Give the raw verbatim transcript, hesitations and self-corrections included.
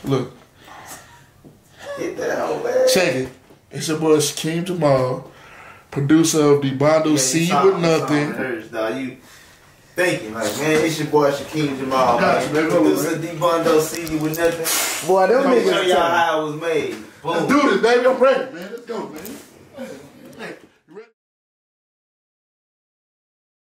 Look. Get that hoe, man. Check it. It's your boy Shakeem Jamal, producer of the Bondo yeah, See You With Nothing. Hurts, dog. You thinking like, man, it's your boy Shakeem Jamal. Got Man. you, Producer D Bondo See You With Nothing. Boy, them niggas niggas show y'all how it was made. Boom. Let's do this, baby. I'm ready, man. Let's go, man.